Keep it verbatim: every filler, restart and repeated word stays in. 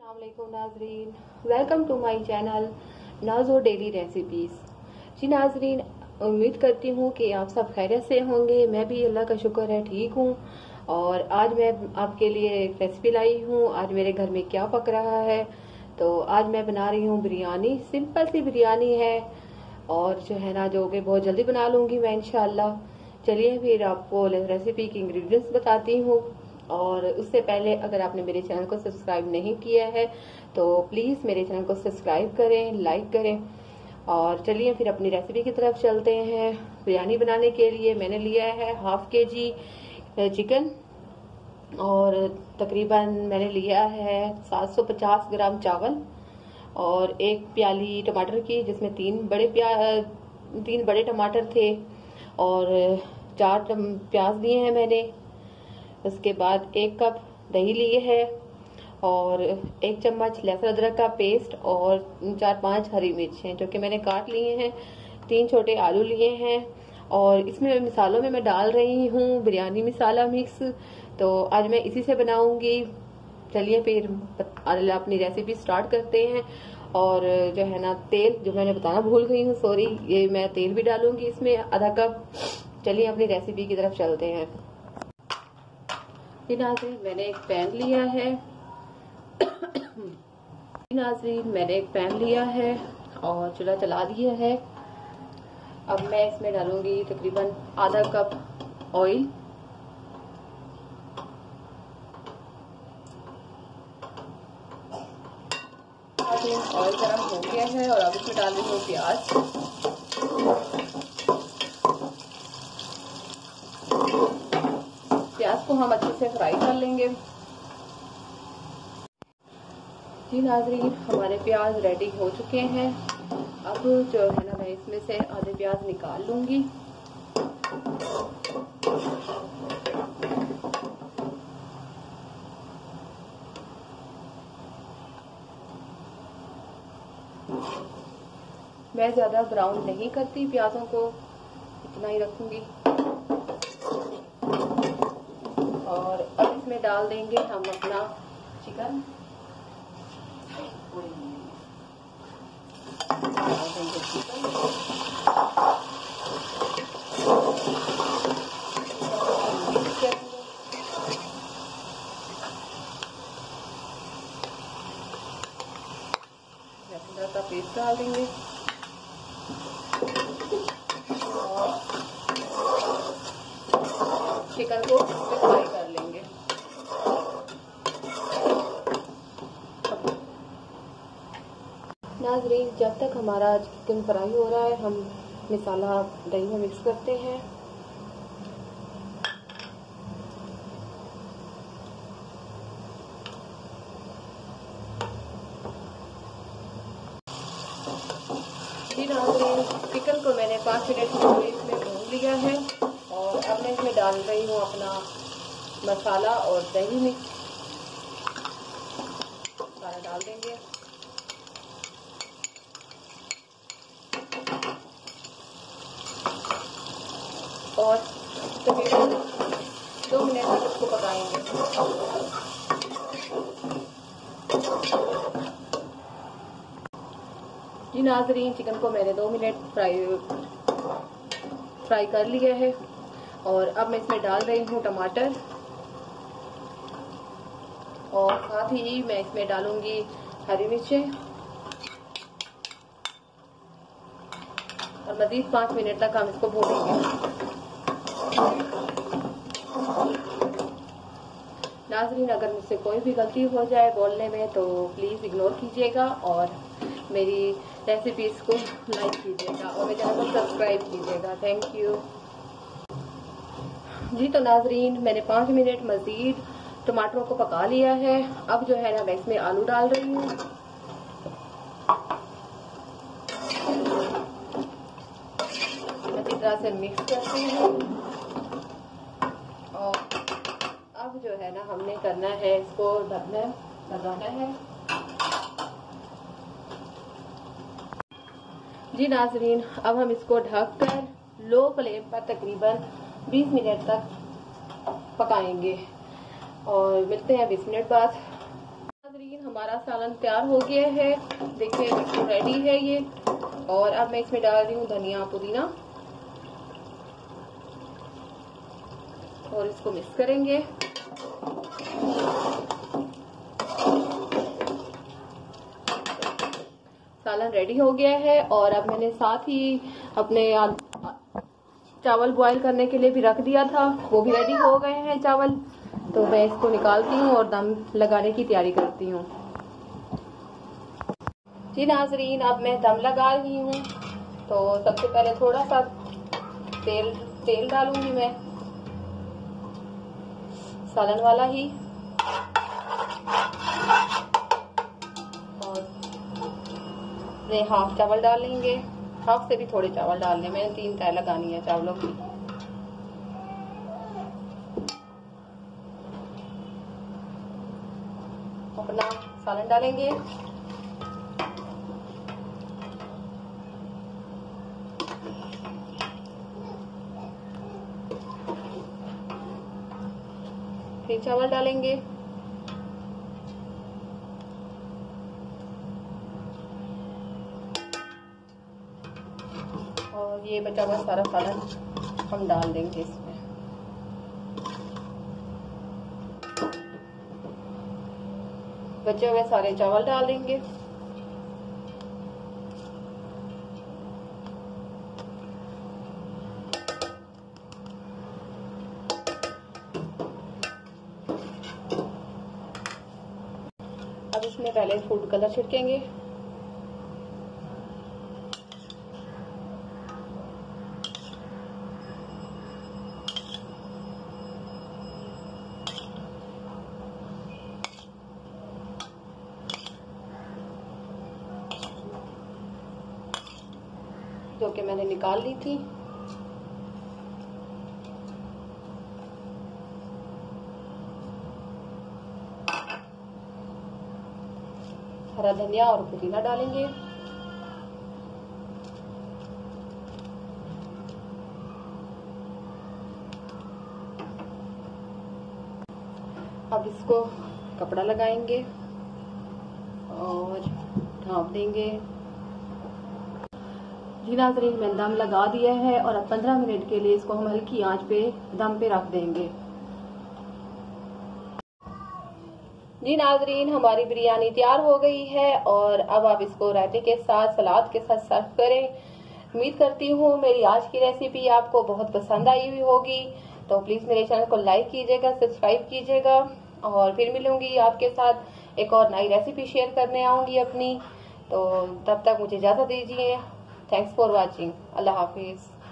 अस्सलाम वालेकुम नाजरीन, welcome to my channel Najo daily recipes. जी नाजरीन, उम्मीद करती हूँ कि आप सब खैरियत से होंगे। मैं भी अल्लाह का शुक्र है ठीक हूँ। और आज मैं आपके लिए एक रेसिपी लाई हूँ। आज मेरे घर में क्या पक रहा है, तो आज मैं बना रही हूँ बिरयानी। सिंपल सी बिरयानी है और जो है ना जो कि बहुत जल्दी बना लूँगी मैं इंशाल्लाह। चलिए फिर आपको रेसिपी की इंग्रेडिएंट्स बताती हूँ। और उससे पहले अगर आपने मेरे चैनल को सब्सक्राइब नहीं किया है तो प्लीज़ मेरे चैनल को सब्सक्राइब करें, लाइक करें। और चलिए फिर अपनी रेसिपी की तरफ चलते हैं। बिरयानी बनाने के लिए मैंने लिया है हाफ के जी चिकन और तकरीबन मैंने लिया है सात सौ पचास ग्राम चावल और एक प्याली टमाटर की, जिसमें तीन बड़े प्या तीन बड़े टमाटर थे और चार प्याज लिए हैं मैंने। उसके बाद एक कप दही लिए है और एक चम्मच लहसुन अदरक का पेस्ट और चार पांच हरी मिर्च हैं जो कि मैंने काट लिए हैं। तीन छोटे आलू लिए हैं और इसमें मिसालों में मैं डाल रही हूँ बिरयानी मसाला मिक्स। तो आज मैं इसी से बनाऊंगी। चलिए फिर अपनी रेसिपी स्टार्ट करते हैं। और जो है ना तेल, जो मैंने बताना भूल गई हूँ, सॉरी, ये मैं तेल भी डालूंगी इसमें आधा कप। चलिए अपनी रेसिपी की तरफ चलते हैं। नाज़रीन, मैंने एक पैन लिया है नाज़रीन मैंने एक पैन लिया है और चूल्हा चला दिया है। अब मैं इसमें डालूंगी तकरीबन आधा कप ऑयल। ऑयल गरम हो गया है और अब इसमें डाल रही हूँ प्याज। प्याज को हम अच्छे से फ्राई कर लेंगे। जी नाज़रीन, हमारे प्याज रेडी हो चुके हैं। अब जो है ना मैं इसमें से आधे प्याज निकाल लूंगी। मैं ज्यादा ब्राउन नहीं करती प्याजों को, इतना ही रखूंगी। और अब इसमें डाल देंगे हम अपना चिकन। डाल देंगे चिकन। लहसुन का पेस्ट डाल देंगे और चिकन को फ्राई कर लेंगे। नाज़रीन, जब तक हमारा चिकन फ्राई हो रहा है हम मसाला दही में मिक्स करते हैं। जी नाज़रीन, चिकन को मैंने पाँच मिनट इसमें भून लिया है और अब मैं इसमें डाल रही हूँ अपना मसाला और दही मिक्स सारा डाल देंगे। और तकरीबन दो मिनट तक इसको पकाएंगे। जी नाज़रीन, चिकन को मैंने दो मिनट फ्राई फ्राई कर लिया है और अब मैं इसमें डाल रही हूँ टमाटर और साथ ही मैं इसमें डालूंगी हरी मिर्चें और मजीद पाँच मिनट तक हम इसको भूनेंगे। नाज़रीन, अगर मुझसे कोई भी गलती हो जाए बोलने में तो प्लीज़ इग्नोर कीजिएगा और मेरी रेसिपीज को लाइक कीजिएगा और मेरे चैनल को सब्सक्राइब कीजिएगा। Thank you. जी तो नाज़रीन, मैंने पाँच मिनट मज़ीद टमाटरों को पका लिया है। अब जो है ना मैं इसमें आलू डाल रही हूँ। अच्छी तरह से मिक्स करते हैं और अब जो है ना हमने करना है, इसको ढकना लगाना है। जी नाज़रीन, अब हम इसको ढककर लो फ्लेम पर तकरीबन बीस मिनट तक पकाएंगे और मिलते हैं बीस मिनट बाद। नाज़रीन, हमारा सालन तैयार हो गया है। देखिए बिल्कुल रेडी है ये। और अब मैं इसमें डाल रही हूँ धनिया पुदीना और इसको मिक्स करेंगे। सालन रेडी हो गया है। और अब मैंने साथ ही अपने चावल बॉईल करने के लिए भी रख दिया था, वो भी रेडी हो गए हैं चावल। तो मैं इसको निकालती हूँ और दम लगाने की तैयारी करती हूँ। जी नाजरीन, अब मैं दम लगा रही हूँ। तो सबसे पहले थोड़ा सा तेल तेल डालूंगी मैं, सालन वाला ही। और हाफ चावल डाल लेंगे, हाफ से भी थोड़े चावल डालने, मैंने तीन तय लगानी है चावलों की। अपना सालन डालेंगे। फिर चावल डालेंगे। और ये बचा हुआ सारा सालन हम डाल देंगे इसमें। बचे हुए सारे चावल डाल देंगे। अब इसमें पहले फूड कलर छिड़केंगे। जो कि मैंने निकाल ली थी। हरा धनिया और पुदीना डालेंगे। अब इसको कपड़ा लगाएंगे और ढाँप देंगे। जी नाज़रीन, मैंने दम लगा दिया है और अब पंद्रह मिनट के लिए इसको हम हल्की आंच पे दम पे रख देंगे। जी नाज़रीन, हमारी बिरयानी तैयार हो गई है और अब आप इसको रायते के साथ, सलाद के साथ सर्व करें। उम्मीद करती हूँ मेरी आज की रेसिपी आपको बहुत पसंद आई हुई होगी। तो प्लीज़ मेरे चैनल को लाइक कीजिएगा, सब्सक्राइब कीजिएगा। और फिर मिलूंगी आपके साथ एक और नई रेसिपी शेयर करने आऊँगी अपनी। तो तब तक मुझे इजाज़त दीजिए। Thanks for watching. अल्लाह हाफिज़।